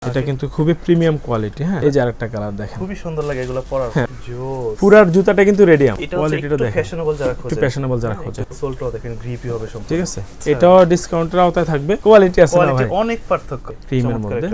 এটা কিন্তু খুবই প্রিমিয়াম কোয়ালিটি। হ্যাঁ, এই যে আরেকটা কালার দেখেন, খুবই সুন্দর লাগে এগুলো পরার। জোস, পুরার জুতাটা কিন্তু রেডিয়াম, কোয়ালিটিটা দেখেন, ফ্যাশনেবল যারা খোঁজে, একটু ফ্যাশনেবল যারা খোঁজে। সোলটাও দেখেন গ্রিপি হবে সব, ঠিক আছে। এটাও ডিসকাউন্টের আওতায় থাকবে, কোয়ালিটি আছে না ভাই, অনেক পার্থক্য প্রিমিয়াম মধ্যে।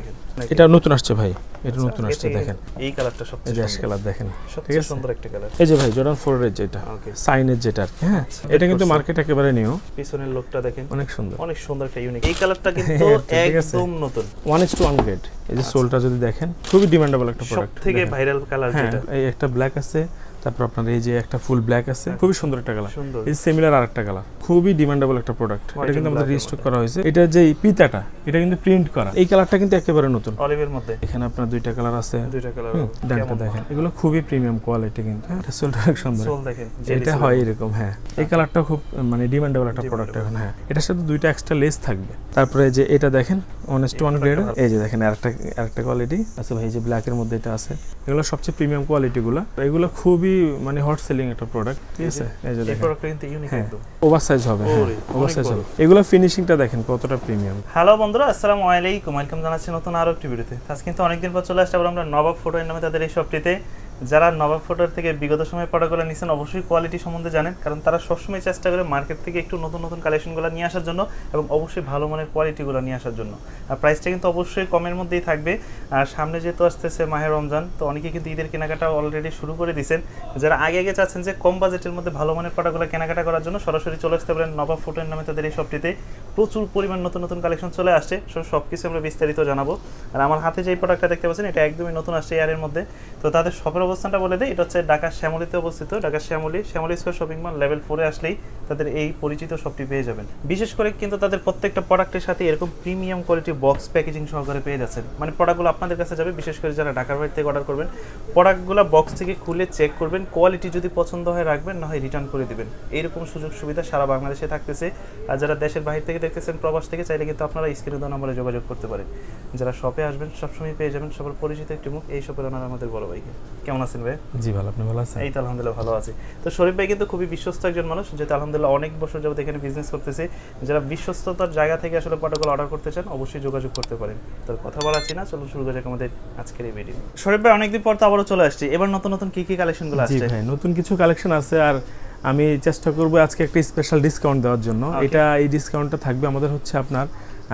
এটা নতুন আসছে ভাই, এটা নতুন আসছে দেখেন, এই কালারটা সবচেয়ে অ্যাশ কালার দেখেন, ঠিক আছে, সুন্দর একটা কালার। এই যে ভাই জর্ডান 4 এর যেটা সাইনের যেটা আর কি। হ্যাঁ, এটা কিন্তু মার্কেট একেবারে নিউ। পিছনের লুকটা দেখেন, অনেক সুন্দর, অনেক সুন্দর একটা ইউনিক। এই কালারটা কিন্তু একদম নতুন, 1:1 গ্রেড। এই যে সোলটা যদি দেখেন, খুবই ডিমান্ডেবল একটা প্রোডাক্ট, সবথেকে ভাইরাল কালার যেটা। এই একটা ব্ল্যাক আছে, তারপর আপনার এই যে একটা ফুল ব্ল্যাক আছে, খুবই সুন্দর একটা কালার। এই সিমিলার আরেকটা কালার, খুবই ডিমান্ডেবল একটা প্রোডাক্ট। এটা কিন্তু আমাদের রিস্টক করা হয়েছে। এটা যে পিতাটা, এটা কিন্তু প্রিন্ট করা। এই কালারটা কিন্তু একেবারে নতুন, অলিভের মধ্যে। এখানে আপনার দুইটা কালার আছে, দুইটা কালার। ডানটা দেখেন, এগুলো খুবই প্রিমিয়াম কোয়ালিটি কিন্তু। এটা সোলটা খুব সুন্দর, সোল দেখেন, এটা হয় এরকম। হ্যাঁ, এই কালারটা খুব মানে ডিমান্ডেবল একটা প্রোডাক্ট এখন। হ্যাঁ, এটার সাথে দুইটা এক্সট্রা লেস থাকবে। তারপরে যে এটা দেখেন 1:1 গ্রেড। এই যে দেখেন আরেকটা কোয়ালিটি আছে ভাই, যে ব্ল্যাক এর মধ্যে এটা আছে। এগুলো সবচেয়ে প্রিমিয়াম কোয়ালিটিগুলো, এগুলো খুবই মানে হট সেলিং একটা প্রোডাক্ট, ঠিক আছে। এই যে দেখেন, এই প্রোডাক্টটা কিন্তু ইউনিক একদম, ওভারসাইজ হবে। হ্যাঁ, ওভারসাইজ হবে। এগুলো ফিনিশিংটা দেখেন কতটা প্রিমিয়াম। হ্যালো বন্ধুরা, আসসালামু আলাইকুম, ওয়েলকাম জানাচ্ছি নতুন আরো একটি ভিডিওতে। আজ কিন্তু অনেকদিন পর চলে আসছে আবার আমরা নবাব ফুটওয়্যার নামে তাদের এই শপটিতে। যারা নবাব ফুটওয়্যার থেকে বিগত সময়ে প্রোডাক্টগুলো নিছেন অবশ্যই কোয়ালিটি সম্বন্ধে জানেন, কারণ তারা সবসময় চেষ্টা করে মার্কেট থেকে একটু নতুন নতুন কালেকশনগুলো নিয়ে আসার জন্য এবং অবশ্যই ভালো মানের কোয়ালিটিগুলো নিয়ে আসার জন্য। আর প্রাইসটা কিন্তু অবশ্যই কমের মধ্যেই থাকবে। আর সামনে যেহেতু আসতেছে মাহে রমজান, তো অনেকে কিন্তু ঈদের কেনাকাটা অলরেডি শুরু করে দিয়েছেন। যারা আগে চাচ্ছেন যে কম বাজেটের মধ্যে ভালো মানের প্রোডাক্টগুলো কেনাকাটা করার জন্য, সরাসরি চলে আসতে পারেন নবাব ফুটওয়্যার নামে তাদের এই শপটিতে। প্রচুর পরিমাণ নতুন নতুন কালেকশন চলে আসছে, সব কিছু আমরা বিস্তারিত জানাবো। আর আমার হাতে যে প্রোডাক্টটা দেখতে পাচ্ছেন, এটা একদমই নতুন আসছে এয়ারের মধ্যে। তো তাদের শপের অবস্থানটা বলে দেয়, এটা হচ্ছে ঢাকা শ্যামলীতে অবস্থিত। Dhaka Shyamoli square shopping mall level 4 এ আসলেই তাদের এই পরিচিত শপটি পেয়ে যাবেন। বিশেষ করে কিন্তু তাদের প্রত্যেকটা প্রোডাক্টের সাথে এরকম প্রিমিয়াম কোয়ালিটি বক্স প্যাকেজিং সহকারে পেয়ে যাচ্ছেন। মানে প্রোডাক্টগুলো আপনাদের কাছে যাবে, বিশেষ করে যারা ঢাকার বাইরে থেকে অর্ডার করবেন, প্রোডাক্টগুলো বক্স থেকে খুলে চেক করবেন, কোয়ালিটি যদি পছন্দ হয় রাখবেন, না হয় রিটার্ন করে দিবেন। এইরকম সুযোগ সুবিধা সারা বাংলাদেশে থাকতেছে। আর যারা দেশের বাইরে থেকে দেখতেছেন, প্রবাস থেকে, চাইলে কিন্তু আপনারা স্ক্রিনে দেওয়া নম্বরে যোগাযোগ করতে পারেন। যারা শপে আসবেন সবসময় পেয়ে যাবেন সবার পরিচিত একটি মুখ, এই শপের ওনার আমাদের বড় ভাইকে। কেমন আছেন ভাই? জি ভালো, আপনি ভালো আছেন? এই তো আলহামদুলিল্লাহ ভালো আছি। তো শরীফ ভাই কিন্তু খুবই বিশ্বস্ত একজন মানুষ, যেটা আলহামদুলিল্লাহ অনেক বছর যাবত এখানে বিজনেস করতেছে। যারা বিশ্বস্ততার জায়গা থেকে আসলে প্রোডাক্টগুলো অর্ডার করতে চান, অবশ্যই যোগাযোগ করতে পারেন। তার কথা বলাচ্ছি না, চলুন শুরু করা যাক আমাদের আজকের এই ভিডিও। শরীফ ভাই অনেকদিন পর তো আবারও চলে আসছি, এবার নতুন নতুন কি কি কালেকশনগুলো আসছে? জি ভাই, নতুন কিছু কালেকশন আছে, আর আমি চেষ্টা করব আজকে একটা স্পেশাল ডিসকাউন্ট দেওয়ার জন্য। এই ডিসকাউন্টটা থাকবে আমাদের হচ্ছে আপনার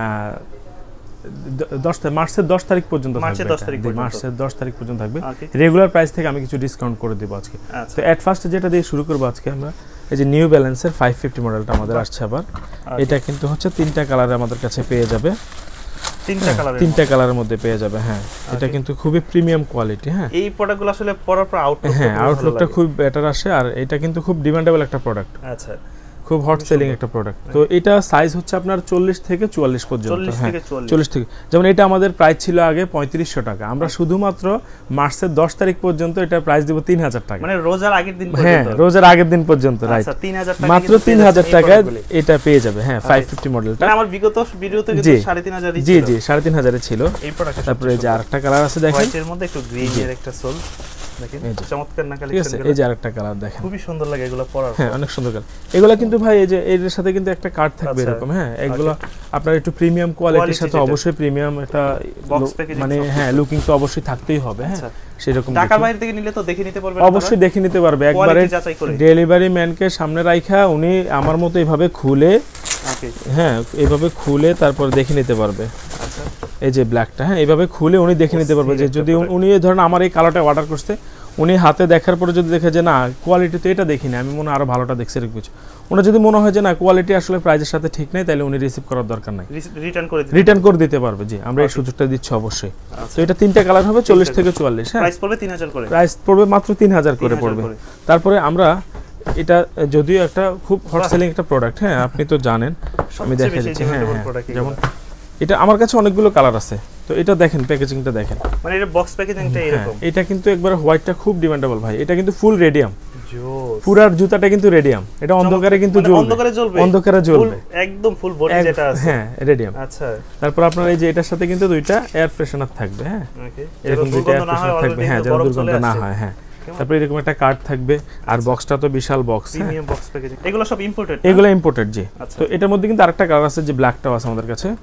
মার্চের 10 তারিখ পর্যন্ত থাকবে। মার্চের 10 তারিখ পর্যন্ত থাকবে। রেগুলার প্রাইস থেকে আমি কিছু ডিসকাউন্ট করে দেব আজকে। তো এট ফার্স্ট যেটা দিয়ে শুরু করব আজকে আমরা, এই যে নিউ ব্যালেন্সের 550 মডেলটা আমাদের আসছে আবার। এটা কিন্তু হচ্ছে তিনটা কালারে আমাদের কাছে পেয়ে যাবে, তিনটা কালারের মধ্যে পেয়ে যাবে। হ্যাঁ, এটা কিন্তু খুবই প্রিমিয়াম কোয়ালিটি। হ্যাঁ, এই প্রোডাক্টগুলো আসলে পরার পর আউটলুকটা খুব বেটার আসে, আর এটা কিন্তু খুব ডিমান্ডেবল একটা প্রোডাক্ট। আচ্ছা, খুব হট সেলিং একটা প্রোডাক্ট। তো এটা সাইজ হচ্ছে আপনার 40 থেকে 44 পর্যন্ত। হ্যাঁ, 40 থেকে, যেমন এটা আমাদের প্রাইস ছিল আগে 3500 টাকা, আমরা শুধুমাত্র মার্চের 10 তারিখ পর্যন্ত এটা প্রাইস দেব 3000 টাকা। মানে রোজার আগের দিন পর্যন্ত। হ্যাঁ, রোজার আগের দিন পর্যন্ত, রাইট। আচ্ছা, 3000 টাকা, মাত্র 3000 টাকায় এটা পেয়ে যাবে। হ্যাঁ, 550 মডেলটা। মানে আমার বিগত ভিডিওতে কিন্তু 3500 ছিল। জি জি, 3500 এ ছিল এই প্রোডাক্ট। তারপরে এই যে আরেকটা কালার আছে দেখেন, হোয়াইটের মধ্যে একটু গ্রিন এর একটা সোল দেখেন, চমৎকার না কালেকশন। এই যে আরেকটা কালার দেখেন, খুবই সুন্দর লাগে এগুলো পরার। হ্যাঁ, অনেক সুন্দর কালার এগুলো কিন্তু ভাই। এই যে এর সাথে কিন্তু একটা কার্ড থাকবে এরকম। হ্যাঁ, এগুলো আপনার একটু প্রিমিয়াম কোয়ালিটির সাথে অবশ্যই প্রিমিয়াম একটা বক্স প্যাকেজিং, মানে হ্যাঁ, লুকিং তো অবশ্যই থাকতেই হবে। হ্যাঁ, সেরকম ঢাকার বাইরে থেকে নিলে তো দেখে নিতে পারবে, অবশ্যই দেখে নিতে পারবে। একবারে ডেলিভারি ম্যানকে সামনে রাখা উনি আমার মতো এইভাবে খুলে, হ্যাঁ, এইভাবে খুলে তারপর দেখে নিতে পারবে। আচ্ছা, এই যে ব্ল্যাকটা, হ্যাঁ, এইভাবে খুলে উনি দেখে নিতে পারবে যে যদি উনি ধরেন আমার এই কালারটা অর্ডার করতে, উনি হাতে দেখার পরে যদি দেখে যে না কোয়ালিটি তো এটা দেখিনি, আমি মনে আরো ভালোটা দেখছি এরকম কিছু, ওনার যদি মনে হয় যে না কোয়ালিটি আসলে প্রাইসের সাথে ঠিক নাই, তাহলে উনি রিসিভ করার দরকার নাই, রিটার্ন করে দিতে পারবে। জি, আমরা এই সুযোগটা দিচ্ছি অবশ্যই। তো এটা তিনটা কালার হবে, 40 থেকে 44। হ্যাঁ, প্রাইস পড়বে 3000 করে, প্রাইস পড়বে মাত্র 3000 করে পড়বে। তারপরে আমরা এটা যদিও একটা খুব হট সেলিং একটা প্রোডাক্ট, হ্যাঁ, আপনি তো জানেন, আমি দেখাই দিচ্ছি। হ্যাঁ, যেমন এটা আমার কাছে অনেকগুলো কালার আছে। তো এটা দেখেন, প্যাকেজিংটা দেখেন, মানে এটা বক্স প্যাকেজিংটা এরকম। এটা কিন্তু একবার হোয়াইটটা খুব ডিমান্ডেবল ভাই। এটা কিন্তু ফুল রেডিয়াম, পুরার জুতাটা কিন্তু রেডিয়াম। এটা অন্ধকারে কিন্তু অন্ধকারে জ্বলবে একদম ফুল বডি যেটা আছে। হ্যাঁ, রেডিয়াম। আচ্ছা, তারপর আপনার এই যে এটার সাথে কিন্তু দুইটা এয়ার ফ্রেশনার থাকবে। হ্যাঁ, এরকম দুইটা এয়ার ফ্রেশনার থাকবে। হ্যাঁ, যেন দুর্গন্ধ না হয়। হ্যাঁ, তারপর এরকম একটা কার্ড থাকবে, আর বক্সটা তো বিশাল বক্স, প্রিমিয়াম বক্স প্যাকেজিং। এগুলো সব ইম্পোর্টেড, এগুলো ইম্পোর্টেড। জি, তো এটার মধ্যে কিন্তু আরেকটা কালার আছে, যে ব্ল্যাকটাও আছে আমাদের কাছে।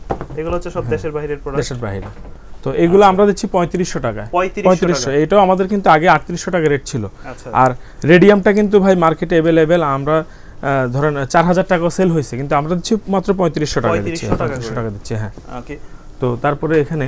এগুলো হচ্ছে সব দেশের বাইরের প্রোডাক্ট, দেশের বাইরে। তো এগুলো আমরা দিচ্ছি 3500 টাকায়। 3500, এটাও আমাদের কিন্তু আগে 3800 টাকা রেট ছিল। আর রেডিয়ামটা কিন্তু ভাই মার্কেটে अवेलेबल, আমরা ধরেন 4000 টাকা সেল হয়েছে, কিন্তু আমরা দিচ্ছি মাত্র 3500 টাকা দিচ্ছি, 3500 টাকা দিচ্ছি। হ্যাঁ ওকে। তো তারপরে এখানে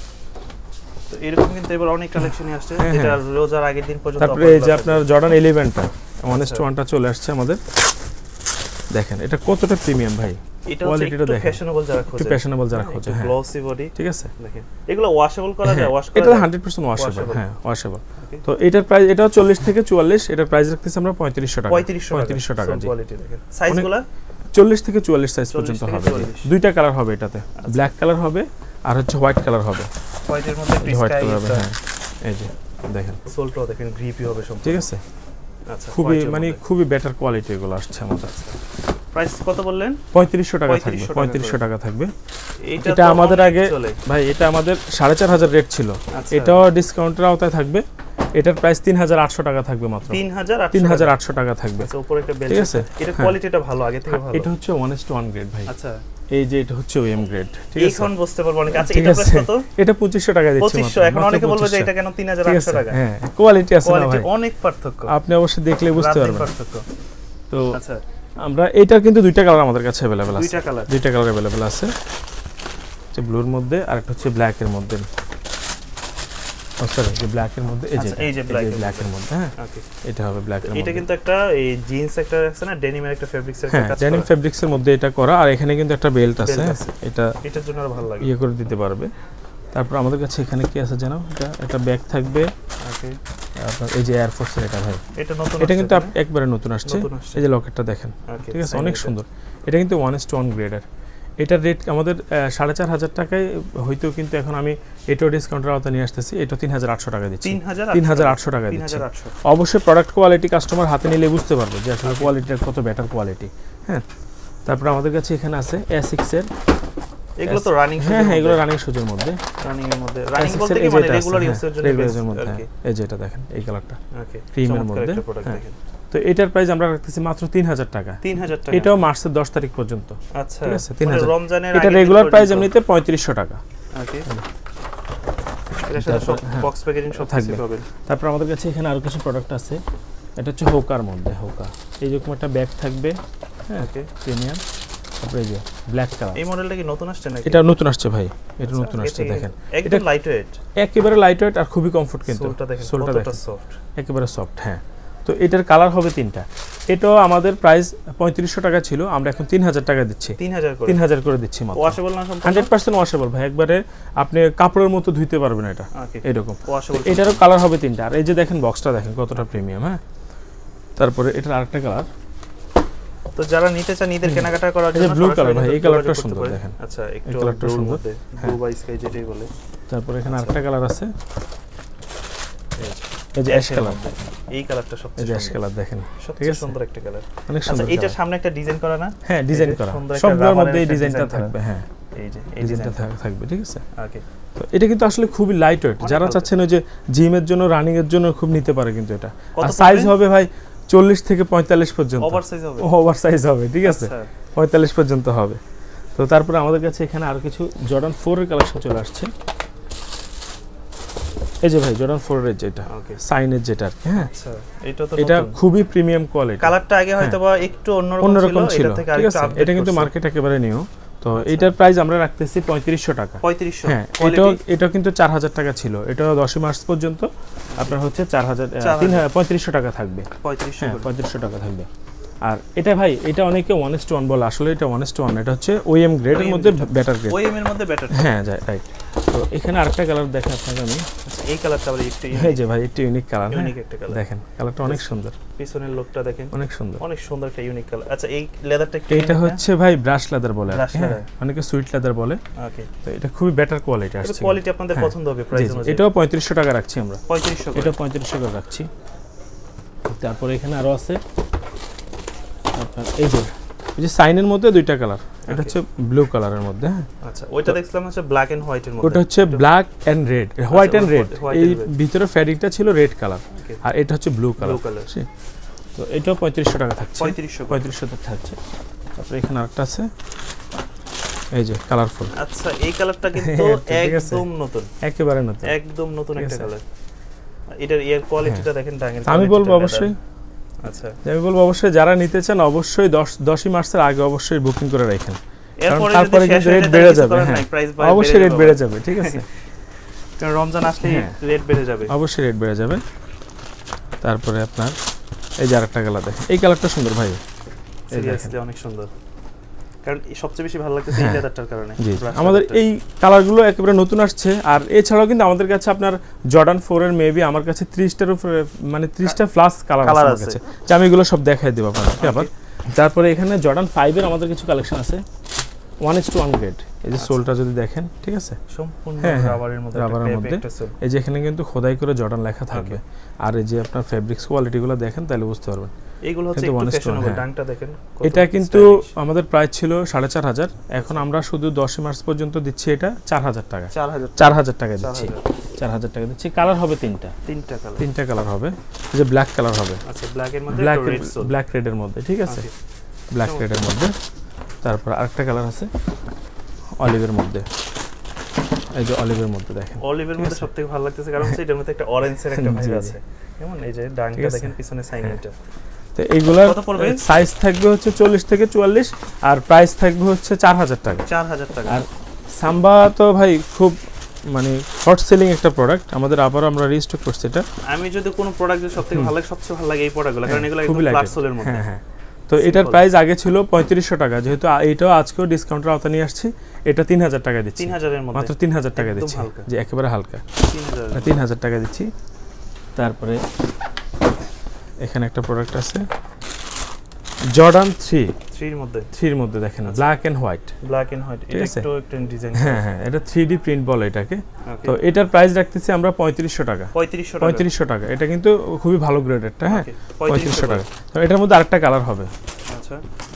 তো এরকম কিন্তু এবার অনেক কালেকশনই আসছে, যেটা রোজার আগের দিন পর্যন্ত। তারপরে এই যে আপনার জর্ডান 11টা 1:1টা চলে আসছে আমাদের। দেখেন এটা কতটা প্রিমিয়াম ভাই, এটা কোয়ালিটিটা দেখেন, ফ্যাশনেবল যারা খোঁজে, একটু ফ্যাশনেবল যারা খোঁজে, হ্যাঁ গ্লসি বডি, ঠিক আছে। দেখেন এগুলো ওয়াশেবল করা যায়, ওয়াশ করা এটা 100% ওয়াশেবল, হ্যাঁ ওয়াশেবল। তো এটার প্রাইস, এটাও 40 থেকে 44, এটার প্রাইস রাখতেছি আমরা 3500 টাকা। 3500 টাকা জি। কোয়ালিটি দেখেন, সাইজগুলো 40 থেকে 44 সাইজ পর্যন্ত হবে। দুইটা কালার হবে এটাতে, ব্ল্যাক কালার হবে আর হচ্ছে হোয়াইট কালার হবে। হোয়াইটের মধ্যে হোয়াইট কালার হবে, হ্যাঁ এই যে দেখেন সোলটাও দেখেন গ্রিপি হবে সব, ঠিক আছে। আচ্ছা খুবই মানে খুবই বেটার কোয়ালিটি এগুলো আসছে আমাদের। প্রাইস কত বললেন? 3500 টাকা থাকবে, 3500 টাকা থাকবে। এটা আমাদের আগে ভাই এটা আমাদের 4500 রেট ছিল, এটাও ডিসকাউন্টের আওতায় থাকবে। এটার প্রাইস 3800 টাকা থাকবে মাত্র, 3800 টাকা থাকবে। আচ্ছা উপরে একটা বেল্ট, ঠিক আছে। এটা কোয়ালিটিটা ভালো, আগে থেকে ভালো। এটা হচ্ছে 1:1 গ্রেড ভাই। আচ্ছা এই যে এটা হচ্ছে ওএম গ্রেড, ঠিক আছে। এখন বুঝতে পারবো অনেক। আচ্ছা এটা প্রাইস কত? এটা 2500 টাকা দিচ্ছি মাত্র। 2500। এখন অনেকে বলবে যে এটা কেন 3800 টাকা? হ্যাঁ কোয়ালিটি আছে না ভাই, অনেক পার্থক্য, আপনি অবশ্যই দেখলে বুঝতে পারবেন পার্থক্য। তো আচ্ছা আমরা এটার কিন্তু দুইটা কালার আমাদের কাছে अवेलेबल আছে, দুইটা কালার अवेलेबल আছে, যে ব্লুর মধ্যে আর একটা হচ্ছে ব্ল্যাক এর মধ্যে। সরি, যে ব্ল্যাক এর মধ্যে, এই যে ব্ল্যাক এর মধ্যে, হ্যাঁ ওকে এটা হবে ব্ল্যাক এর মধ্যে। এটা কিন্তু একটা এই জিন্স একটা আছে না, ডেনিমের একটা ফেব্রিক্স এর কাজ, ডেনিম ফেব্রিক্স এর মধ্যে এটা করা, আর এখানে কিন্তু একটা বেল্ট আছে, এটার জন্য আরো ভালো লাগে, ইয়ে করে দিতে পারবে। তারপর আমাদের কাছে এখানে কি আছে জানো, এটা ব্যাগ থাকবে। ওকে আপনার এই যে এয়ার ফোর্স এর এটা ভাই, এটা নতুন, এটা কিন্তু একবারে নতুন আসছে। এই যে লকেটটা দেখেন, ঠিক আছে, অনেক সুন্দর। এটা কিন্তু 1:1 গ্রেডের। এটার রেট আমাদের 4500 টাকায় হয়তো, কিন্তু এখন আমি এটাও ডিসকাউন্টের আওতায় নিয়ে আসতেছি, এটা 3800 টাকা দিচ্ছি, 3800 টাকা দিচ্ছি। অবশ্যই প্রোডাক্ট কোয়ালিটি কাস্টমার হাতে নিলে বুঝতে পারবে যে আসলে কোয়ালিটিটা কত বেটার কোয়ালিটি। হ্যাঁ তারপর আমাদের কাছে এখানে আছে A6 এর, এগুলো তো রানিং শুজ, হ্যাঁ এগুলো রানিং শুজের মধ্যে, রানিং এর মধ্যে, রানিং বলতে কি মানে রেগুলার ইউজের জন্য, রেগুলার মধ্যে। এই যে এটা দেখেন, এই কালারটা ওকে ক্রিমের মধ্যে। তো এটার প্রাইস আমরা রাখতেছি মাত্র 3000 টাকা। 3000 টাকা, এটাও মার্চের 10 তারিখ পর্যন্ত। আচ্ছা ঠিক আছে, 3000 রমজানের এটা রেগুলার প্রাইস এমনিতে 3500 টাকা। ওকে এর সাথে সব বক্স প্যাকেজিং সব থাকবে। তারপর আমাদের কাছে এখানে আরো কিছু প্রোডাক্ট আছে, এটা হচ্ছে হোকার মধ্যে, হোকা এই রকম একটা ব্যাগ থাকবে, হ্যাঁ ওকে প্রিমিয়াম। তারপরে এই যে ব্ল্যাক কালার, এই মডেলটা কি নতুন আসছে নাকি? এটা নতুন আসছে ভাই, এটা নতুন আসছে। দেখেন একদম লাইট ওয়েট, একেবারে লাইট ওয়েট আর খুবই কমফোর্ট, কিন্তু সোলটা কতটা সফট, একেবারে সফট। হ্যাঁ তো এটার কালার হবে 3টা। এটাও আমাদের প্রাইস 3500 টাকা ছিল, আমরা এখন 3000 টাকা দিচ্ছি, 3000 করে দিচ্ছি মাত্র। ওয়াশেবল না সম্পূর্ণ? 100% ওয়াশেবল ভাই, একবারে আপনি কাপড়ের মতো ধুইতে পারবেন এটা, এরকম ওয়াশেবল। এটারও কালার হবে 3টা। আর এই যে দেখেন বক্সটা দেখেন কতটা প্রিমিয়াম। হ্যাঁ তারপরে এটার আরেকটা কালার, তো যারা নিতে চান ঈদের কেনাকাটা করার জন্য, ব্লু কালার ভাই, এই কালারটা সুন্দর দেখেন। আচ্ছা একটু কালারটা সুন্দর, ব্লু বাই স্কাই যেটাই বলে। তারপর এখানে আরেকটা কালার আছে, এই যে অ্যাশ কালার, এই কালারটা সবচেয়ে সুন্দর, অ্যাশ কালার দেখেন, সবচেয়ে সুন্দর একটা কালার, অনেক সুন্দর। আচ্ছা এইটার সামনে একটা ডিজাইন করা না? হ্যাঁ ডিজাইন করা, সবগুলোর মধ্যে এই ডিজাইনটা থাকবে। হ্যাঁ এই যে এই ডিজাইনটা থাকবে, ঠিক আছে। ওকে তো এটা কিন্তু আসলে খুবই লাইট ওয়েট, যারা চাচ্ছেন ওই যে জিমের জন্য, রানিং এর জন্য খুব নিতে পারে কিন্তু এটা। আর সাইজ হবে ভাই 40 থেকে 45 পর্যন্ত, ওভারসাইজ হবে, ওভারসাইজ হবে, ঠিক আছে 45 পর্যন্ত হবে। তো তারপরে আমাদের কাছে এখানে আরো কিছু জর্ডান 4 এর কালেকশন চলে আসছে। এই যে ভাই জর্ডান 4 এর যেটা সাইনের যেটা আর কি। হ্যাঁ আচ্ছা এটা খুবই প্রিমিয়াম কোয়ালিটি। কালারটা আগে হয়তোবা একটু অন্যরকম ছিল, এটা থেকে আরেকটু আপডেট, এটা কিন্তু মার্কেট একেবারে নিউ। তো এটার প্রাইস আমরা রাখতেছি 3500 টাকা। 3500, হ্যাঁ এটা কিন্তু 4000 টাকা ছিল, এটা 10 মার্চ পর্যন্ত আপনার হচ্ছে 3500 টাকা থাকবে। 3500 টাকা থাকবে। আর এটা ভাই এটা অনেকে 1:1 বলে, আসলে এটা 1:1 না, এটা হচ্ছে ওএম গ্রেডের মধ্যে বেটার গ্রেড, ওএম এর মধ্যে বেটার। হ্যাঁ রাইট। তো এখানে আরেকটা কালার দেখাই আপনাকে আমি। আচ্ছা এই কালারটা আবার একটু এই যে ভাই একটু ইউনিক কালার, ইউনিক একটা কালার দেখেন, কালারটা অনেক সুন্দর, পিছনের লুকটা দেখেন অনেক সুন্দর, অনেক সুন্দর একটা ইউনিক কালার। আচ্ছা এই লেদারটা কি? এটা হচ্ছে ভাই ব্রাশ লেদার বলে, অনেকে সুইট লেদার বলে। ওকে তো এটা খুবই বেটার কোয়ালিটি আসছে, এটা কোয়ালিটি আপনাদের পছন্দ হবে প্রাইস অনুযায়ী। এটাও 3500 টাকা রাখছি আমরা, 3500, এটা 3500 টাকা রাখছি। তারপর এখানে আরো আছে আপনার এই যে সাইনের মধ্যে দুইটা কালার, এটা হচ্ছে ব্লু কালারের মধ্যে। আচ্ছা ওইটা দেখলাম হচ্ছে ব্ল্যাক এন্ড হোয়াইট এর মধ্যে, ওটা হচ্ছে black and red, white and red, এই ভিতরে ফ্যাব্রিকটা ছিল রেড কালার, আর এটা হচ্ছে ব্লু কালার। তো এটাও 3500 টাকা থাকছে, 3500 টাকা থাকছে। তারপর এখানে আরেকটা আছে, এই যে কালারফুল। আচ্ছা এই কালারটা কিন্তু একদম নতুন, একেবারে নতুন, একদম নতুন একটা কালার। এটার এয়ার কোয়ালিটিটা দেখেন, ডাঙের আমি বলবো অবশ্যই, আচ্ছা আমি বলবো অবশ্যই যারা নিতে চান অবশ্যই 10ই মার্চের আগে অবশ্যই বুকিং করে রাখেন, কারণ তারপরে কিন্তু রেট বেড়ে যাবে। হ্যাঁ অবশ্যই রেট বেড়ে যাবে, ঠিক আছে, কারণ রমজান আসলে রেট বেড়ে যাবে, অবশ্যই রেট বেড়ে যাবে। তারপরে আপনার এই যে আরেকটা কালার দেখেন, এই কালারটা সুন্দর ভাই, সিরিয়াসলি অনেক সুন্দর, কারণ সবচেয়ে বেশি ভালো লাগতেছে এই লেদারটার কারণে। আমাদের এই কালারগুলো একেবারে নতুন আসছে। আর এছাড়াও কিন্তু আমাদের কাছে আপনার জর্ডান 4 এর মেবি আমার কাছে 30টার উপরে, মানে 30টা প্লাস কালার আছে আমার কাছে, যে আমি এগুলো সব দেখাই দেব আপনাদেরকে আবার। তারপরে এখানে জর্ডান 5 এর আমাদের কিছু কালেকশন আছে 1:1 গ্রেড। এই যে সোলটা যদি দেখেন, ঠিক আছে, সম্পূর্ণ রাবারের মধ্যে, এই যে এখানে কিন্তু খোদাই করে জর্ডান লেখা থাকবে। আর এই যে আপনার ফেব্রিক্স কোয়ালিটিগুলো দেখেন তাহলে বুঝতে পারবেন। এইগুলো হচ্ছে একটু ফ্যাশনেবল, ডাংটা দেখেন। এটা কিন্তু আমাদের প্রাইস ছিল 4500, এখন আমরা শুধু 10 মার্চ পর্যন্ত দিচ্ছি এটা 4000 টাকা। 4000 টাকা দিচ্ছি, 4000 টাকা দিচ্ছি। কালার হবে তিনটা কালার হবে। এই যে ব্ল্যাক কালার হবে, আচ্ছা ব্ল্যাকের মধ্যে ব্ল্যাক রেডের মধ্যে, ঠিক আছে, ব্ল্যাক রেডের মধ্যে। তারপর আরেকটা কালার আছে অলিভের মধ্যে, এই যে অলিভের মধ্যে দেখেন, অলিভের মধ্যে সবথেকে ভালো লাগতেছে কারণ এটার মধ্যে একটা অরেঞ্জের একটা ভাইব আছে। যেমন এই যে ডাংটা দেখেন, পিছনে সাইনটা। তো এইগুলার সাইজ থাকবে হচ্ছে 40 থেকে 44, আর প্রাইস থাকবে হচ্ছে 4000 টাকা। 4000 টাকা। আর সাম্বা তো ভাই খুব মানে হট সেলিং একটা প্রোডাক্ট আমাদের, আবার আমরা রিস্টক করছি এটা। আমি যদি কোনো প্রোডাক্ট সবথেকে ভালো লাগে, সবচেয়ে ভালো লাগে এই প্রোডাক্টগুলো, কারণ এগুলো একদম ফ্ল্যাট সোলের মধ্যে। হ্যাঁ হ্যাঁ। তো এটার প্রাইস আগে ছিল 3500 টাকা, যেহেতু এটাও আজকেও ডিসকাউন্টের আওতায় নিয়ে আসছি, এটা 3000 টাকা দিচ্ছি। 3000 এর মধ্যে, মাত্র 3000 টাকা দিচ্ছি, যে একেবারে হালকা 3000 টাকা দিচ্ছি। তারপরে এখানে একটা প্রোডাক্ট আছে জর্ডান 3 এর মধ্যে দেখেন, ব্ল্যাক এন্ড হোয়াইট, এটা একটু ডিজাইন। হ্যাঁ হ্যাঁ, এটা 3D প্রিন্ট বলে এটাকে। তো এটার প্রাইস রাখতেছি আমরা 3500 টাকা। 3500 টাকা। এটা কিন্তু খুবই ভালো গ্রেডেরটা। হ্যাঁ 3500 টাকা। তো এটার মধ্যে আরেকটা কালার হবে, আচ্ছা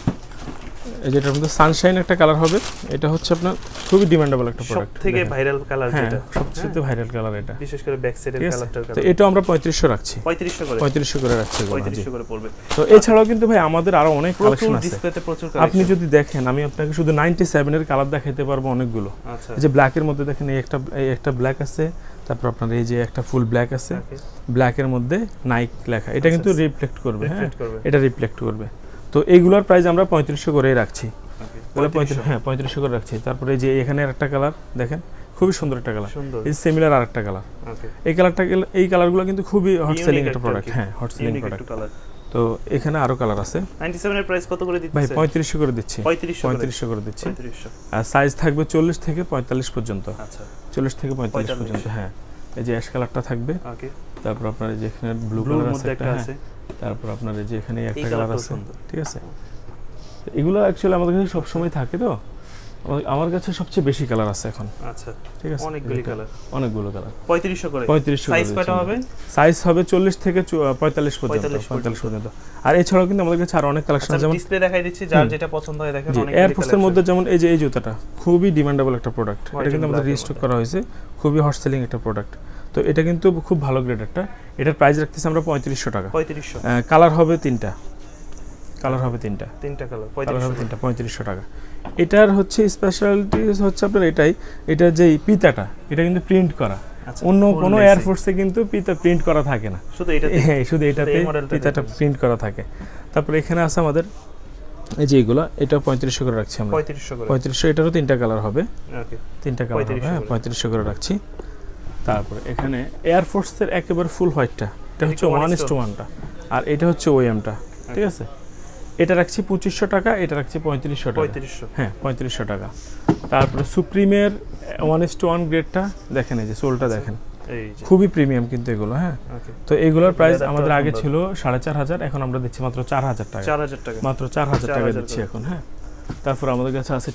এই যেটার মধ্যে সানশাইন একটা কালার হবে। এটা হচ্ছে আপনার খুবই ডিমান্ডেবল একটা প্রোডাক্ট, সবথেকে ভাইরাল কালার যেটা, সবচেয়ে ভাইরাল কালার এটা, বিশেষ করে ব্যাক সাইডের কালারটার কারণে। তো এটা আমরা 3500 রাখছি, 3500 করে রাখছি, 3500 করে পড়বে। তো এছাড়াও কিন্তু ভাই আমাদের আরো অনেক কালেকশন আছে ডিসপ্লেতে, প্রচুর কালেকশন। আপনি যদি দেখেন, আমি আপনাকে শুধু 97 এর কালার দেখাইতে পারবো অনেকগুলো। আচ্ছা, এই যে ব্ল্যাক এর মধ্যে দেখেন, এই একটা ব্ল্যাক আছে, তারপর আপনার এই যে একটা ফুল ব্ল্যাক আছে, ব্ল্যাক এর মধ্যে নাইক লেখা, এটা কিন্তু রিফ্লেক্ট করবে। হ্যাঁ এটা রিফ্লেক্ট করবে। তো এইগুলোর প্রাইস আমরা 3500 করেই রাখছি। 3500 করে রাখছি। তারপরে এই যে এখানে আরেকটা কালার দেখেন, খুবই সুন্দর একটা কালার, এই সিমিলার আরেকটা কালার। এই কালারগুলো কিন্তু খুবই হট সেলিং একটা প্রোডাক্ট। হ্যাঁ হট সেলিং প্রোডাক্ট। তো এখানে আরো কালার আছে। 97 এর প্রাইস কত করে দিচ্ছেন ভাই? 3500 করে দিচ্ছি, 3500 করে দিচ্ছি। আর সাইজ থাকবে 40 থেকে 45 পর্যন্ত। আচ্ছা 40 থেকে 45 পর্যন্ত। হ্যাঁ এই যে অ্যাশ কালারটা থাকবে, ওকে। তারপর আপনার এই যে এখানে ব্লু কালার আছে একটা, তারপর আপনার এই যে এখানে একটা কালার আছে, ঠিক আছে। এগুলো অ্যাকচুয়ালি আমাদের কাছে সব সময় থাকে, তো আমার কাছে সবচেয়ে বেশি কালার আছে এখন। আচ্ছা ঠিক আছে, অনেকগুলো কালার। 3500 করে। সাইজ কয়টা হবে? সাইজ হবে 40 থেকে 45 পর্যন্ত। আর এছাড়াও কিন্তু আমাদের কাছে আরো অনেক কালেকশন আছে, যেমন ডিসপ্লে দেখাই দিচ্ছি, যার যেটা পছন্দ হয় দেখেন। অনেক এয়ারফোর্সের মধ্যে যেমন এই যে এই জুতাটা খুবই ডিমান্ডেবল একটা প্রোডাক্ট, এটা কিন্তু আমাদের রিস্টক করা হয়েছে, খুবই হট সেলিং একটা প্রোডাক্ট। তো এটা কিন্তু খুব ভালো গ্রেডেরটা। এটার প্রাইস রাখতেছি আমরা 3500 টাকা। 3500। কালার হবে তিনটা, কালার হবে তিনটা কালার, 3500 টাকা। এটার হচ্ছে স্পেশালিটি হচ্ছে আপনার এটা যে পিতাটা, এটা কিন্তু প্রিন্ট করা। অন্য কোনো এয়ারফোর্সে কিন্তু পিতা প্রিন্ট করা থাকে না, শুধু এটাতে পিতাটা প্রিন্ট করা থাকে। তারপর এখানে আছে আমাদের এই যে এগুলো, এটা 3500 করে রাখছি আমরা। 3500। এটারও তিনটা কালার হবে, তিনটা কালার হবে। হ্যাঁ 3500 করে রাখছি। তারপর এখানে এয়ারফোর্সের একেবারে ফুল হোয়াইটটা, এটা হচ্ছে 1:1টা, আর এটা হচ্ছে ওএমটা, ঠিক আছে। এটা রাখছি 2500 টাকা, এটা রাখছি 3500 টাকা। 3500। হ্যাঁ 3500 টাকা। তারপরে সুপ্রিমের 1:1 গ্রেডটা দেখেন, এই যে সোলটা দেখেন, খুবই প্রিমিয়াম কিন্তু এগুলো। হ্যাঁ তো এগুলোর প্রাইস আমাদের আগে ছিল 4500, এখন আমরা দিচ্ছি মাত্র 4000 টাকা। মাত্র 4000 টাকা দিচ্ছি এখন। হ্যাঁ তারপর আমাদের কাছে আছে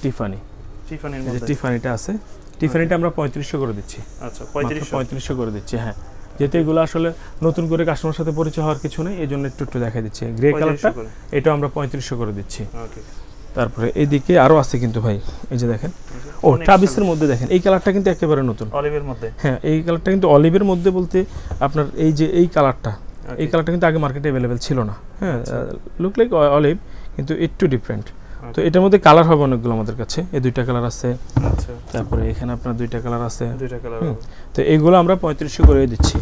টিফানিটা আছে, টিফানিটা আমরা 3500 করে দিচ্ছি। আচ্ছা 3500 করে দিচ্ছি। হ্যাঁ যেহেতু এগুলো আসলে নতুন করে কাস্টমারের সাথে পরিচয় হওয়ার কিছু নেই, এই জন্য একটু দেখাই দিচ্ছি। গ্রে কালারটা এটা আমরা 3500 করে দিচ্ছি। তারপরে এইদিকে আরো আছে কিন্তু ভাই, এই যে দেখেন, ও ট্রাভিসের মধ্যে দেখেন, এই কালারটা কিন্তু একেবারে নতুন, অলিভের মধ্যে। হ্যাঁ এই কালারটা কিন্তু অলিভের মধ্যে বলতে আপনার এই যে এই কালারটা কিন্তু আগে মার্কেটে অ্যাভেলেবেল ছিল না। হ্যাঁ লুক লাইক অলিভ কিন্তু একটু ডিফারেন্ট। তো এটার মধ্যে কালার হবে অনেকগুলো আমাদের কাছে, এই দুইটা কালার আছে। আচ্ছা, তারপরে এখানে আপনার দুইটা কালার আছে, দুইটা কালার। তো এইগুলো আমরা 3500 করে দিচ্ছি।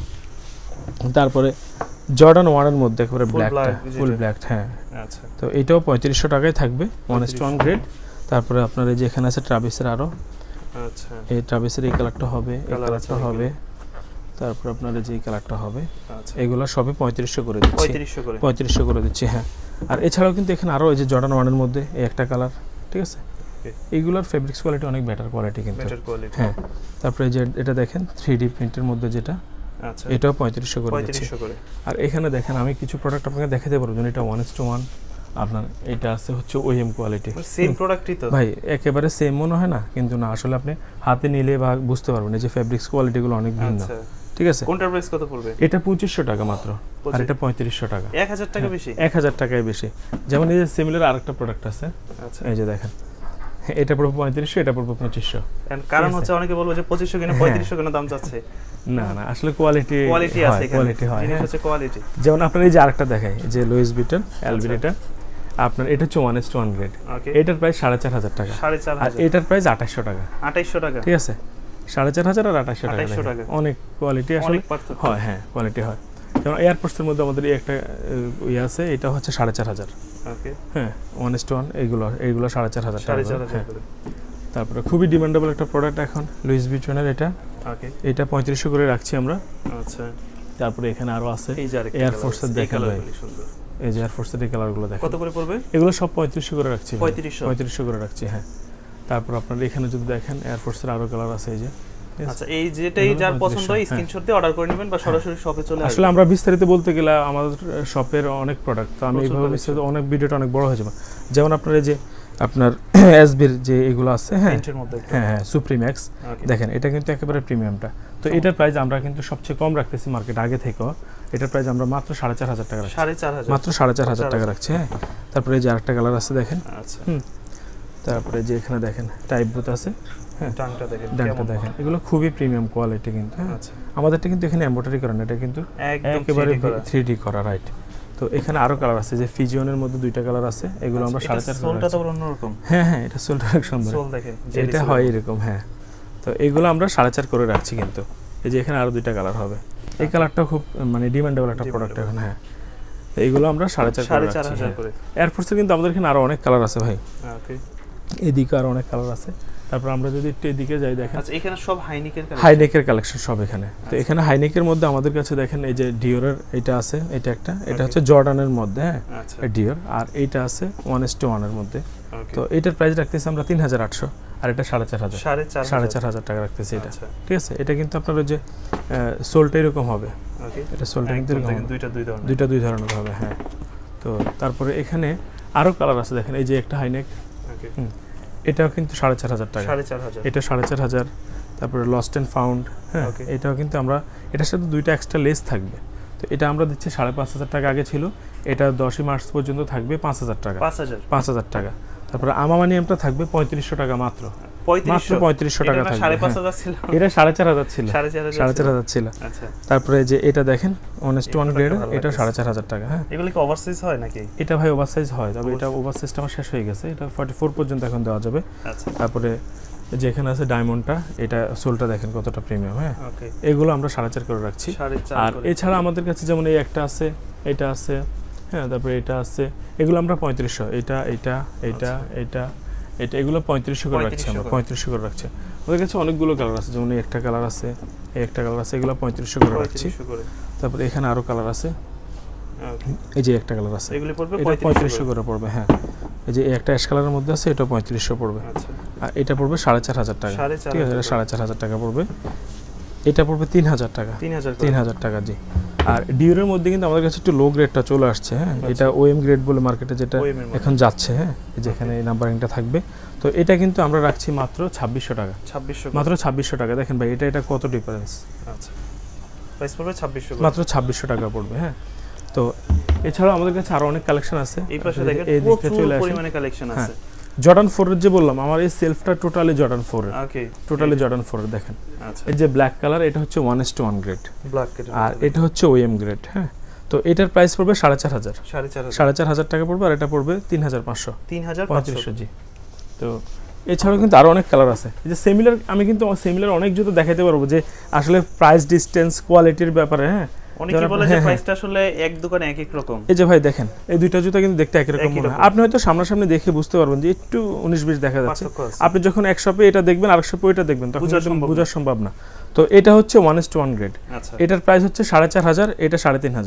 তারপরে জর্ডান 1 এর মধ্যে একেবারে ব্ল্যাকটা, ফুল ব্ল্যাক, হ্যাঁ। আচ্ছা, তো এটাও 3500 টাকায় থাকবে, 1:1 গ্রেড। তারপরে আপনার এই যে এখানে আছে ট্রাভিসের আরো, আচ্ছা, এই ট্রাভিসের এই কালারটা হবে, এই কালারটা হবে, তারপর আপনার এই যে এই কালারটা হবে। আচ্ছা, এগুলো সবই 3500 করে দিচ্ছি, 3500 করে দিচ্ছি, হ্যাঁ। আর এছাড়াও কিন্তু এখানে আরো এই যে জর্ডান 1 এর মধ্যে এই একটা কালার, ঠিক আছে। এইগুলোর ফেব্রিক্স কোয়ালিটি অনেক বেটার কোয়ালিটি কিন্তু, হ্যাঁ। তারপরে এই যে এটা দেখেন 3D প্রিন্টের মধ্যে যেটা, আচ্ছা, এটাও 3500 করে দিচ্ছি। আর এখানে দেখেন আমি কিছু প্রোডাক্ট আপনাকে দেখাতে পারবো, যেটা 1:1 আপনার এটা আছে হচ্ছে ওএম কোয়ালিটি, সেম প্রোডাক্টই তো ভাই, একেবারে সেম মনে হয় না, কিন্তু না, আসলে আপনি হাতে নিলে বা বুঝতে পারবেন যে ফেব্রিক্স কোয়ালিটি গুলো অনেক ভিন্ন, ঠিক আছে। কোনটার প্রাইস কত পড়বে? এটা 2500 টাকা মাত্র, আর এটা 3500 টাকা, 1000 টাকা বেশি, 1000 টাকায় বেশি। যেমন এই যে সিমিলার আরেকটা প্রোডাক্ট আছে, আচ্ছা, এই যে দেখেন, এটা পড়বে 3500, এটা পড়বে 2500। কারণ হচ্ছে অনেকে বলবে যে 2500 কিনা 3500 কেন দাম যাচ্ছে, না না, আসলে কোয়ালিটি আছে, কোয়ালিটি হয়, জিনিস হচ্ছে কোয়ালিটি। যেমন আপনার এই যে আরেকটা দেখাই, যে লুইস ভিটন এলভিটা, আপনার এটা হচ্ছে 1:1 গ্রেড, এটার প্রাইস 4500 টাকা, 4500, আর এটার প্রাইস 2800 টাকা, 2800 টাকা, ঠিক আছে। 4500 আর 2800 টাকা, অনেক কোয়ালিটি আসলে হয়, হ্যাঁ, কোয়ালিটি হয়। যেমন এয়ারফোর্সের মধ্যে আমাদের এই একটা ইয়ে আছে, এটা হচ্ছে 4500, ওকে, হ্যাঁ, 1:1, এইগুলো 4500 টাকা। করে। তারপরে খুবই ডিমান্ডেবল একটা প্রোডাক্ট এখন লুইস ভিটনের, এটা, ওকে, এটা 3500 করে রাখছি আমরা। আচ্ছা, তারপরে এখানে আরো আছে এই যে এয়ারফোর্সের, দেখেন ভাই, এই যে এয়ারফোর্সের এই কালারগুলো দেখেন, কত করে পড়বে? এগুলো সব 3500 করে রাখছি, 3500 করে রাখছি, হ্যাঁ। তারপর আপনার এখানে যদি দেখেন এয়ারফোর্সের আরো কালার আছে, এই যে, আচ্ছা, এই যেটাই যার পছন্দ হয় স্ক্রিনশট দিয়ে অর্ডার করে নেবেন বা সরাসরি শপে চলে আসবেন। আসলে আমরা বিস্তারিত বলতে গেলে আমাদের শপের অনেক প্রোডাক্ট, তো আমি এইভাবে বিস্তারিত, অনেক ভিডিওটা অনেক বড় হয়ে যাবে। যেমন আপনার এই যে আপনার এসবির যে এগুলো আছে, হ্যাঁ, হ্যাঁ, সুপ্রিম্যাক্স, দেখেন এটা কিন্তু একেবারে প্রিমিয়ামটা। তো এটার প্রাইস আমরা কিন্তু সবচেয়ে কম রাখতেছি মার্কেট আগে থেকেও, এটার প্রাইস আমরা মাত্র 4500 টাকা রাখছি, 4500, মাত্র 4500 টাকা রাখছি, হ্যাঁ। তারপরে এই যে আরেকটা কালার আছে দেখেন, আচ্ছা, তারপরে যে এখানে দেখেন টাইপ বুথ আছে, হ্যাঁ, ডানটা দেখেন, এগুলো খুবই প্রিমিয়াম কোয়ালিটি কিন্তু, হ্যাঁ। আমাদেরটা কিন্তু এখানে এমব্রয়ডারি করা না, এটা কিন্তু একেবারে 3D করা, রাইট। তো এখানে আরো কালার আছে, যে ফিজিওনের মধ্যে দুইটা কালার আছে, এগুলো আমরা 4500, সোলটা তো অন্যরকম, হ্যাঁ হ্যাঁ, এটা সোলটা অনেক সুন্দর, সোল দেখেন, এটা হয় এরকম, হ্যাঁ। তো এগুলো আমরা 4500 করে রাখছি কিন্তু, এই যে এখানে আরো দুইটা কালার হবে, এই কালারটা খুব মানে ডিমান্ডেবল একটা প্রোডাক্ট এখন, হ্যাঁ। এইগুলো আমরা 4500 করে। এয়ারফোর্সের কিন্তু আমাদের এখানে আরো অনেক কালার আছে ভাই, ওকে, এদিকে আরো অনেক কালার আছে। তারপর আমরা যদি একটু এদিকে যাই, দেখেন, আচ্ছা, এখানে সব হাইনেকের কালেকশন সব এখানে। তো এখানে হাইনেকের মধ্যে আমাদের কাছে দেখেন এই যে ডিওরের এটা আছে, এটা একটা, এটা হচ্ছে জর্ডানের মধ্যে, হ্যাঁ, ডিওর, আর এইটা আছে 1:1 এর মধ্যে। তো এটার প্রাইস রাখতেছি আমরা 3800, আর এটা 4500 টাকা রাখতেছি এটা, ঠিক আছে। এটা কিন্তু আপনার ওই যে সোলটা এরকম হবে, এটা সোলটা কিন্তু দুইটা দুই ধরনের হবে, হ্যাঁ। তো তারপরে এখানে আরো কালার আছে, দেখেন এই যে একটা হাইনেক, এটাও কিন্তু 4500 টাকা, এটা 4500। তারপরে লস্ট এন্ড ফাউন্ড, হ্যাঁ, এটাও কিন্তু আমরা, এটার সাথে দুইটা এক্সট্রা লেস থাকবে। তো এটা আমরা দিচ্ছি 5500 টাকা আগে ছিল, এটা 10ই মার্চ পর্যন্ত থাকবে 5000 টাকা, 5000 টাকা। তারপরে আমামানিয়ামটা থাকবে 3500 টাকা মাত্র, 3500 টাকা থাকবে, এটা 4500 ছিল, 4500 ছিল। তারপরে যে এটা দেখেন 1:1 গ্রেড, এটা 4500 টাকা, হ্যাঁ। এগুলো কি ওভারসাইজ হয় নাকি? এটা ভাই ওভারসাইজ হয়, তবে এটা ওভারসাইজটা আমার শেষ হয়ে গেছে, এটা 44 পর্যন্ত এখন দেওয়া যাবে। তারপরে যেখানে আছে ডায়মন্ডটা, এটা সোলটা দেখেন কতটা প্রিমিয়াম, হ্যাঁ। এগুলো আমরা 4500 করে রাখছি। আর এছাড়া আমাদের কাছে যেমন এই একটা আছে, এটা আছে, হ্যাঁ, তারপরে এটা আছে, এগুলো আমরা 3500, এটা এগুলো 3500 করে রাখছি আমরা, 3500 করে রাখছি। ওদের কাছে অনেকগুলো কালার আছে, যেমন এই একটা কালার আছে, এই একটা কালার আছে, এগুলো 3500 করে রাখছি। তারপরে এখানে আরো কালার আছে, এই যে একটা কালার আছে, এগুলো পড়বে 3500 করে পড়বে, হ্যাঁ। এই যে একটা অ্যাশ কালারের মধ্যে আছে, এটা 3500 পড়বে, আর এটা পড়বে 4500 টাকা, ঠিক আছে, এটা 4500 টাকা পড়বে। এটা পড়বে 3000 টাকা, 3000 টাকা, জি। আর ডিউরের মধ্যে কিন্তু আমাদের কাছে একটু লো গ্রেডটা চলে আসছে, হ্যাঁ। এটা ওএম গ্রেড বলে মার্কেটে যেটা এখন যাচ্ছে, হ্যাঁ, যেখানে এই নাম্বারিংটা থাকবে। তো এটা কিন্তু আমরা রাখছি মাত্র 2600 টাকা, মাত্র 2600 টাকা। দেখেন ভাই, এটা কত ডিফারেন্স, আচ্ছা, প্রাইস পড়বে 2600, মাত্র 2600 টাকা পড়বে, হ্যাঁ। তো এছাড়াও আমাদের কাছে আরো অনেক কালেকশন আছে, এই পাশে দেখেন প্রচুর পরিমাণে কালেকশন আছে। জর্ডান 4 এর যে বললাম, আমার এই সেলফটা টোটালি জর্ডান 4 এর, ওকে, টোটালি জর্ডান 4 এর, দেখেন। আচ্ছা, এই যে ব্ল্যাক কালার, এটা হচ্ছে 1:1 গ্রেড, ব্ল্যাক গ্রেড, আর এটা হচ্ছে ওএম গ্রেড, হ্যাঁ। তো এটার প্রাইস পড়বে 4500 4500 টাকা পড়বে, আর এটা পড়বে 3500 3500 জি। তো এছাড়াও কিন্তু আরো অনেক কালার আছে। এই যে সিমিলার, আমি কিন্তু সিমিলার অনেক জুতো দেখাইতে পারবো যে আসলে প্রাইস ডিসটেন্স কোয়ালিটির ব্যাপারে। হ্যাঁ, অনেকে বলে যে প্রাইসটা আসলে এক দোকানে এক এক রকম। এই যে ভাই দেখেন, এই দুইটা জুতা কিন্তু দেখতে একই রকম মনে হয়। আপনি হয়তো সামনাসামনি দেখে বুঝতে পারবেন যে একটু 19-20 দেখা যাচ্ছে। আপনি যখন এক শপে এটা দেখবেন, আরেক শপে ওইটা দেখবেন, তখন বোঝা সম্ভব না। তো এটা হচ্ছে 1:1 গ্রেড। এটার প্রাইস হচ্ছে 4500, এটা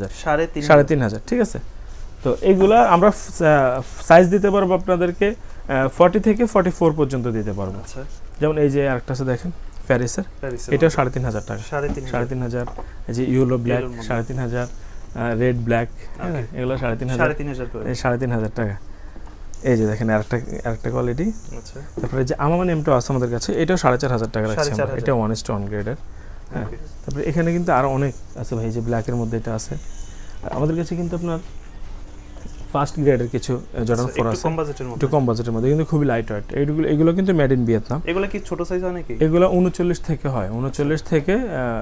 3500, ঠিক আছে। তো এইগুলা আমরা সাইজ দিতে পারবো আপনাদেরকে 40 থেকে 44 পর্যন্ত দিতে পারবো। যেমন এই যে আরেকটা আছে দেখেন প্যারিসের, এটাও 3500 টাকা, 3500। এই যে ইয়েলো ব্ল্যাক 3500, রেড ব্ল্যাক, এগুলো 3500 টাকা। এই যে দেখেন আরেকটা কোয়ালিটি। তারপরে যে আমামান এমটা আছে আমাদের কাছে, এটাও 4500 টাকা রাখছি আমরা, এটা 1:1 গ্রেডের। হ্যাঁ, তারপরে এখানে কিন্তু আরো অনেক আছে ভাই, যে ব্ল্যাকের মধ্যে এটা আছে আমাদের কাছে। কিন্তু আপনার ফার্স্ট গ্রেডের কিছু জর্ডান 4 আছে, একটু কম বাজেটের মধ্যে, কিন্তু খুবই লাইট ওয়েট। এগুলো কিন্তু মেড ইন ভিয়েতনাম। এগুলো কি ছোট সাইজ হয় নাকি? এগুলো 39 থেকে হয়, 39 থেকে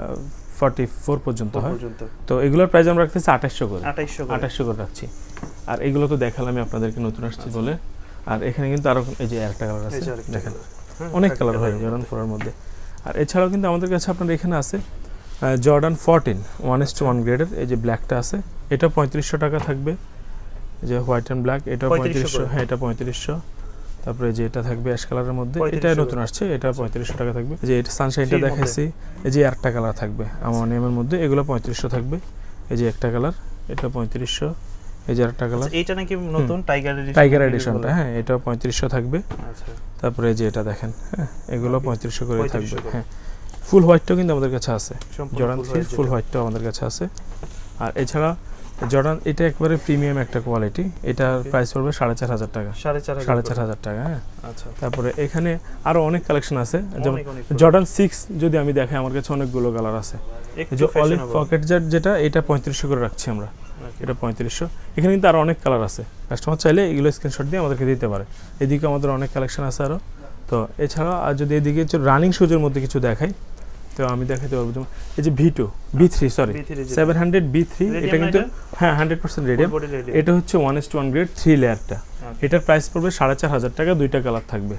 44 পর্যন্ত হয়। তো এগুলোর প্রাইস আমরা রাখতেছি 2800 করে রাখছি। আর এগুলো তো দেখালাম আমি আপনাদেরকে, নতুন আসছে বলে। আর এখানে কিন্তু আরো এই যে আরেকটা কালার আছে দেখেন, অনেক কালার হয় জর্ডান 4 এর মধ্যে। আর এছাড়াও কিন্তু আমাদের কাছে আপনার এখানে আছে জর্ডান 14 1:1 গ্রেডের। এই যে ব্ল্যাকটা আছে, এটা 3500 টাকা থাকবে। যে হোয়াইট এন্ড ব্ল্যাক, এটা 3500। হ্যাঁ, এটা 3500। তারপরে যে এটা থাকবে অ্যাশ কালারের মধ্যে, এটা নতুন আসছে, এটা 3500 টাকা থাকবে। যে এটা সানশাইনটা দেখাইছি, এই যে আরেকটা কালার থাকবে আমার নেমের মধ্যে, এগুলো 3500 থাকবে। এই যে একটা কালার, এটা 3500। এই যে আরেকটা কালার, এটা নাকি নতুন টাইগার এডিশনটা। হ্যাঁ, এটা 3500 থাকবে। আচ্ছা, তারপরে যে এটা দেখেন, হ্যাঁ, এগুলো 3500 করে থাকবে। হ্যাঁ, ফুল হোয়াইটটাও কিন্তু আমাদের কাছে আছে, জর্ডান 3 ফুল হোয়াইটটাও আমাদের কাছে আছে। আর এছাড়া জর্ডান এটা একবারে প্রিমিয়াম একটা কোয়ালিটি, এটার প্রাইস পড়বে 4500 টাকা, 4500 টাকা। হ্যাঁ, আচ্ছা। তারপরে এখানে আরো অনেক কালেকশন আছে, যেমন জর্ডান 6 যদি আমি দেখাই, আমার কাছে অনেকগুলো কালার আছে। যে অলিভ পকেট যেটা, এটা 3500 করে রাখছি আমরা, এটা 3500। এখানে কিন্তু আরো অনেক কালার আছে, কাস্টমার চাইলে এগুলো স্ক্রিনশট দিয়ে আমাদেরকে দিতে পারে। এদিকে আমাদের অনেক কালেকশন আছে আরো। তো এছাড়া আর যদি এদিকে রানিং শুজের মধ্যে কিছু দেখাই, তো আমি দেখাতে পারবো। যেমন এই যে B3 সরি 700 B3, এটা কিন্তু হ্যাঁ 100% রেডিয়াম। এটা হচ্ছে 1:1 গ্রেড 3 লেয়ারটা। এটার প্রাইস পড়বে 4500 টাকা, দুইটা কালার থাকবে,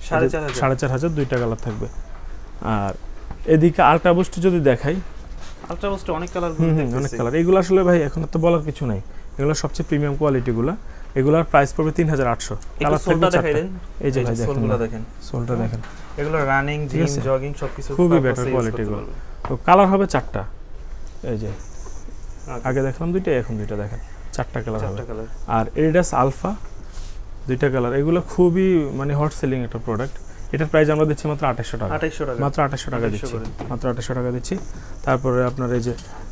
4500 দুইটা কালার থাকবে। আর এদিকে আলট্রা বুস্ট যদি দেখাই, আলট্রা বুস্ট অনেক কালার, অনেক কালার। এগুলো আসলে ভাই এখন তো বলার কিছু নাই, এগুলো সবচেয়ে প্রিমিয়াম কোয়ালিটিগুলো। এগুলোর প্রাইস পড়বে 3800। কালার থাকবে চারটা। এই যে ভাই দেখেন, সোলটা দেখেন, এগুলো রানিং, জিম, জগিং সবকিছু খুবই বেটার কোয়ালিটি গুলো। তো কালার হবে চারটা। এই যে আগে দেখলাম দুইটা, এখন দুইটা দেখেন, চারটা কালার হবে। আর এডিডাস আলফা দুইটা কালার, এগুলো খুবই মানে হট সেলিং একটা প্রোডাক্ট। এটার প্রাইস আমরা দিচ্ছি মাত্র 2800 টাকা, মাত্র 2800 টাকা দিচ্ছি, মাত্র 2800 টাকা দিচ্ছি। তারপরে আপনার এই যে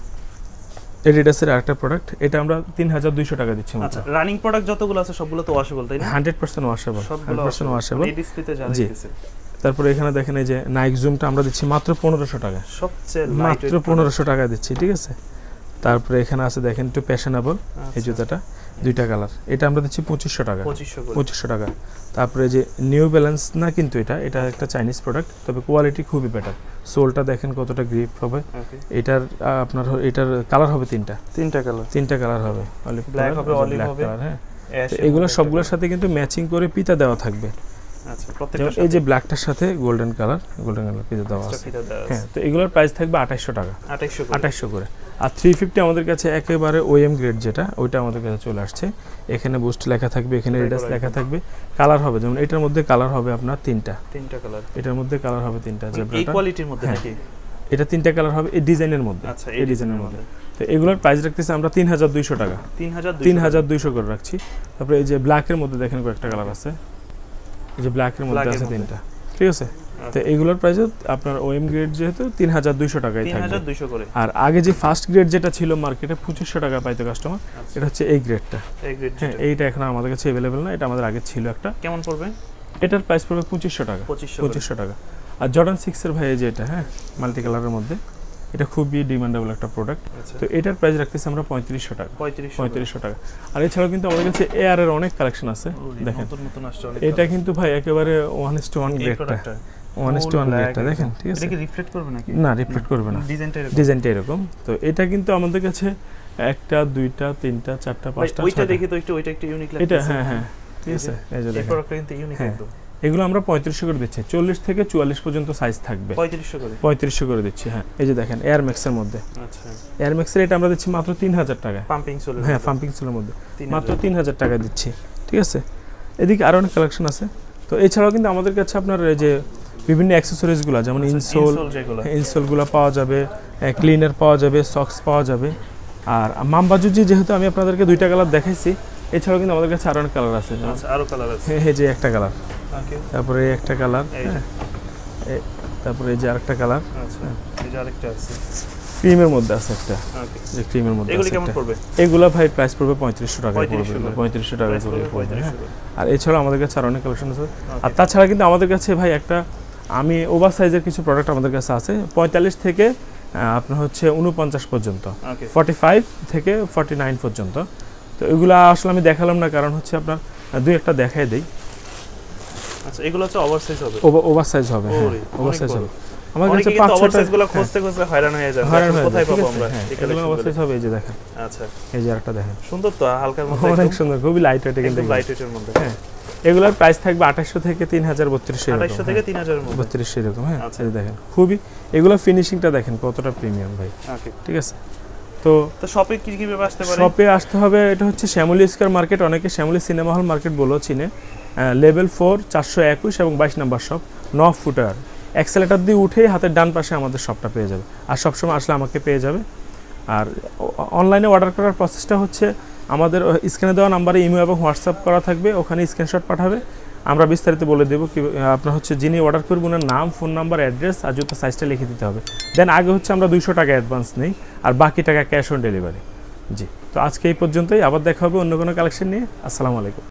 এডিডাসের আরেকটা প্রোডাক্ট, এটা আমরা 3200 টাকা দিচ্ছি মাত্র। রানিং প্রোডাক্ট যতগুলো আছে সবগুলো তো ওয়াশেবল, তাই না? 100% ওয়াশেবল, 100% ওয়াশেবল। এই ডিসপ্লেতে যা দেখতেছেন। তারপরে এখানে দেখেন এই যে নাইক জুমটা আমরা দিচ্ছি মাত্র 1500 টাকা, সবচেয়ে মাত্র 1500 টাকা দিচ্ছি, ঠিক আছে। তারপরে এখানে আছে দেখেন একটু ফ্যাশনেবল এই জুতাটা, দুইটা কালার, এটা আমরা দিচ্ছি 2500 টাকা, 2500 টাকা। তারপরে যে নিউ ব্যালেন্স না, কিন্তু এটা একটা চাইনিজ প্রোডাক্ট, তবে কোয়ালিটি খুবই বেটার। সোলটা দেখেন কতটা গ্রিপ হবে। এটার আপনার এটার কালার হবে তিনটা কালার হবে, অলিভ ব্ল্যাক হবে, অলিভ হবে। হ্যাঁ, এগুলো সবগুলোর সাথে কিন্তু ম্যাচিং করে পিতা দেওয়া থাকবে। আচ্ছা, প্রত্যেকটা এই যে ব্ল্যাকটার সাথে গোল্ডেন কালার পিতা দেওয়া আছে। হ্যাঁ, তো এগুলোর প্রাইস থাকবে 2800 টাকা, 2800 করে। আর 350 আমাদের কাছে একেবারে ওএম গ্রেড যেটা, ওইটা আমাদের কাছে চলে আসছে। এখানে বুস্ট লেখা থাকবে, এখানে রেডাস লেখা থাকবে। কালার হবে যেমন এটার মধ্যে কালার হবে আপনার তিনটা কালার, এটার মধ্যে কালার হবে তিনটা। এই কোয়ালিটির মধ্যে নাকি? এটা তিনটা কালার হবে এই ডিজাইনের মধ্যে। আচ্ছা, এই ডিজাইনের মধ্যে। তো এগুলোর প্রাইস রাখতেছি আমরা 3200 টাকা, 3200 করে রাখছি। তারপরে এই যে ব্ল্যাকের মধ্যে দেখেন কয়েকটা কালার আছে, এই যে ব্ল্যাকের মধ্যে আছে তিনটা, ঠিক আছে। তো এগুলোর প্রাইস আপনার ওএম গ্রেড যেহেতু 3200 টাকায় থাকবে, 3200 করে। আর আগে যে ফার্স্ট গ্রেড যেটা ছিল মার্কেটে 2500 টাকা পাইতো কাস্টমার, এটা হচ্ছে এই গ্রেডটা। হ্যাঁ, এইটা এখন আমাদের কাছে अवेलेबल না, এটা আমাদের আগে ছিল একটা। কেমন পড়বে? এটার প্রাইস পড়বে 2500 টাকা, 2500 টাকা। আর জর্ডান 6 এর ভাই এই যে এটা, হ্যাঁ, মাল্টি কালারের মধ্যে, এটা খুবই ডিমান্ডেবল একটা প্রোডাক্ট। তো এটার প্রাইস রাখতেছি আমরা 3500 টাকা, 3500 টাকা। আর এছাড়াও কিন্তু আমাদের কাছে এআর এর অনেক কালেকশন আছে, দেখেন নতুন আসছে অনেক। এটা কিন্তু ভাই একেবারে 1:1 গ্রেডটা, 1:1 গ্রেডটা দেখেন, ঠিক আছে। এটা কি রিফ্লেক্ট করবে নাকি? না, রিফ্লেক্ট করবে না, ডিজাইনটা এরকম। তো এটা কিন্তু আমাদের কাছে একটা দুইটা তিনটা চারটা পাঁচটা ওইটা দেখি তো ওইটা একটু ইউনিক লাগছে এটা হ্যাঁ ঠিক আছে এই যে দেখেন প্রোডাক্টটা কিন্তু ইউনিক একদম এগুলো আমরা 3500 করে দিচ্ছি 40 থেকে 44 পর্যন্ত সাইজ থাকবে 3500 করে দিচ্ছি হ্যাঁ এই যে দেখেন এয়ার ম্যাক্স এর মধ্যে আচ্ছা এয়ার ম্যাক্স এর এটা আমরা দিচ্ছি মাত্র 3000 টাকা পাম্পিং সোল হ্যাঁ পাম্পিং সোলের মধ্যে মাত্র 3000 টাকা দিচ্ছি ঠিক আছে এদিকে আরো অনেক কালেকশন আছে তো এছাড়াও কিন্তু আমাদের কাছে আপনার এই যে বিভিন্ন অ্যাকসেসরিজ গুলো যেমন ইনসোল গুলো পাওয়া যাবে ক্লিনার পাওয়া যাবে সক্স পাওয়া যাবে আর মামবাজুজি যেহেতু আমি আপনাদেরকে দুইটা কালার দেখাইছি এছাড়াও কিন্তু আমাদের কাছে আরো অনেক কালার আছে আচ্ছা আরো কালার আছে এই যে একটা কালার ওকে তারপরে একটা কালার তারপরে এই যে আরেকটা কালার আচ্ছা এই যে আরেকটা আছে ক্রিমের মধ্যে আছে একটা ওকে যে ক্রিমের মধ্যে এগুলো কেমন পড়বে এগুলো ভাই প্রাইস পড়বে 3500 টাকা পড়বে 3500 টাকা পড়বে আর এছাড়া আমাদের কাছে আরো অনেক কালেকশন আছে আর তাছাড়া কিন্তু আমাদের কাছে ভাই একটা আমি ওভার সাইজের কিছু প্রোডাক্ট আমাদের কাছে আছে 45 থেকে আপনার হচ্ছে 49 পর্যন্ত 45 থেকে 49 পর্যন্ত তো এগুলা আসলে আমি দেখালাম না কারণ হচ্ছে আপনার দুই একটা দেখাই দেই আচ্ছা এগুলো হচ্ছে ওভারসাইজ হবে ওভারসাইজ হবে ওভারসাইজ হবে আমার কাছে 5 6 গুলো খুঁজতে হায়রান হয়ে যায় কোথায় পাবো আমরা এগুলো ওভারসাইজ হবে এই যে দেখেন আচ্ছা এই যে আরেকটা দেখেন সুন্দর তো হালকার মধ্যে অনেক সুন্দর খুবই লাইট ওয়েট কিন্তু লাইট ওয়েটের মধ্যে হ্যাঁ এগুলোর প্রাইস থাকবে 2800 থেকে 3032 2800 থেকে 3000 এর মধ্যে 32 এরকম হ্যাঁ এই দেখেন খুবই এগুলো ফিনিশিংটা দেখেন কতটা প্রিমিয়াম ভাই ওকে ঠিক আছে তো শপে কি কি আসতে পারে শপে আসতে হবে এটা হচ্ছে শ্যামলী স্কয়ার মার্কেট অনেকে শ্যামলী সিনেমা হল মার্কেট বলেও চিনে লেভেল 4 421 এবং 22 নাম্বার শপ নব ফুটওয়্যার এক্সেলেটর দিয়ে উঠেই হাতের ডান পাশে আমাদের শপটা পেয়ে যাবে আর সবসময় আসলে আমাকে পেয়ে যাবে আর অনলাইনে অর্ডার করার প্রসেসটা হচ্ছে আমাদের স্ক্রিনে দেওয়া নাম্বারে ইমেল এবং হোয়াটসঅ্যাপ করা থাকবে ওখানে স্ক্রিনশট পাঠাবে আমরা বিস্তারিত বলে দেবো কি আপনার হচ্ছে যিনি অর্ডার করবেন ওনার নাম ফোন নাম্বার অ্যাড্রেস আর জুতো সাইজটা লিখে দিতে হবে দেন আগে হচ্ছে আমরা 200 টাকা অ্যাডভান্স নেই আর বাকি টাকা ক্যাশ অন ডেলিভারি জি তো আজকে এই পর্যন্তই আবার দেখা হবে অন্য কোনো কালেকশন নিয়ে আসসালামু আলাইকুম